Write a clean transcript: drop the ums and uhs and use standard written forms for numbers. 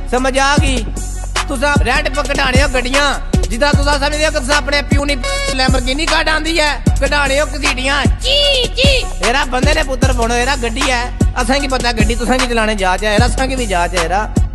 समझ आ गई। तुसा रेड कढाने हो गड्डियां जिदा तुसा समझदे हो कि तुसा अपने प्यू नी लैम्बोर्गिनी कढ आंदी है कढाने हो घसीटियां ची ची। एरा बंदे ने पुत्र बोनो एरा गड्डी है असां की पता गड्डी तुसा की चलाने जाच है असां की भी जाच है।